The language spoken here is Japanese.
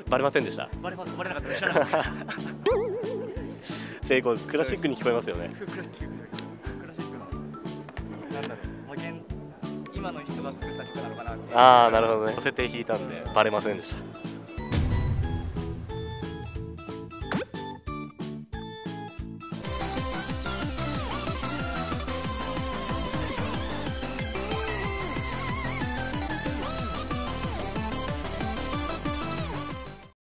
バレませんでした。 バレなかった。知らなかった。 成功です。クラシックに聞こえますよね。 クラシックのなんだろう、今の人が作った人なのかなって。 ああ、なるほどね。乗せて弾いたんでバレませんでした。